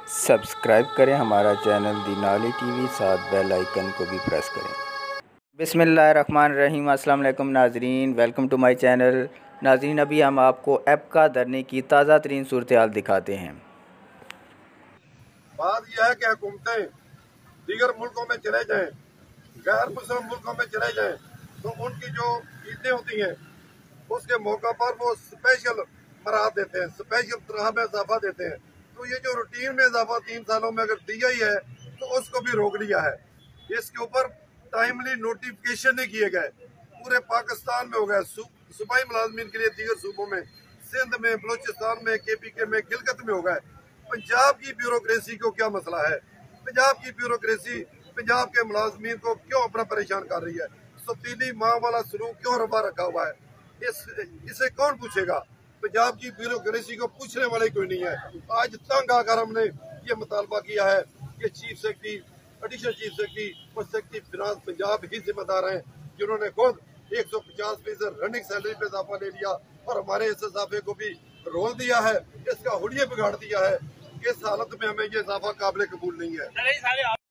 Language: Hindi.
सब्सक्राइब करें हमारा चैनल दिनाली टीवी, साथ बेल आइकन को भी प्रेस करें। बिस्मिल्लाहिर्रहमानिर्रहीम। अस्सलाम वालेकुम नाजरीन, वेलकम टू माय चैनल। नाजरीन, अभी हम आपको एप्का धरने की ताज़ा तरीन सूरत हाल दिखाते हैं। बात यह है कि हुकूमतें दीगर मुल्कों में चले जाएं, गैर मुस्लिम मुल्कों में चले जाएं, तो उनकी जो ईदें होती हैं उसके मौका पर वो स्पेशल बरात देते हैं, स्पेशल तरह में इजाफा देते हैं। तो ये जो रूटीन में इजाफा 3 सालों में अगर दिया ही है तो उसको भी रोक लिया है। इसके ऊपर टाइमली नोटिफिकेशन नहीं किए गए। पूरे पाकिस्तान में हो गए, सूबाई मुलाजमीन के लिए दीगर सूबों में, सिंध में, बलूचिस्तान में, KPK में, गिलगित में हो गए। पंजाब की ब्यूरोक्रेसी को क्या मसला है? पंजाब की ब्यूरोक्रेसी पंजाब के मुलाजमीन को क्यों अपना परेशान कर रही है? सतीली माँ वाला सलूक क्यों रबा रखा हुआ है? इसे कौन पूछेगा? पंजाब की ब्यूरोक्रेसी को पूछने वाले कोई नहीं है। आज तंग आकर हमने ये मुतालबा किया है कि chief secretary, additional chief secretary और सेक्रेटरी फिनांस पंजाब ही जिम्मेदार हैं, जिन्होंने खुद 150% रनिंग सैलरी पे इजाफा ले लिया और हमारे इस इजाफे को भी रोल दिया है, इसका हुलिया बिगाड़ दिया है। इस हालत में हमें ये इजाफा काबिल कबूल नहीं है।